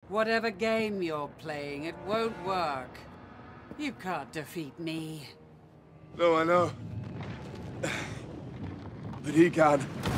Whatever game you're playing, it won't work. You can't defeat me. No, I know. But he can.